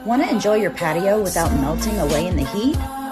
Want to enjoy your patio without melting away in the heat?